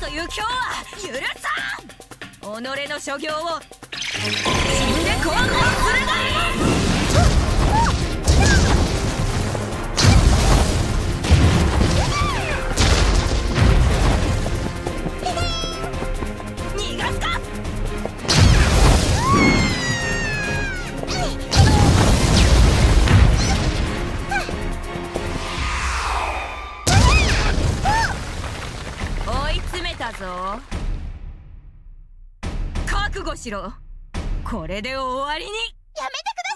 という今日は許さん。己の所業を自分で後悔するがいい。逃がすか。追い詰めたぞ。覚悟しろ。これで終わりに。 やめてください。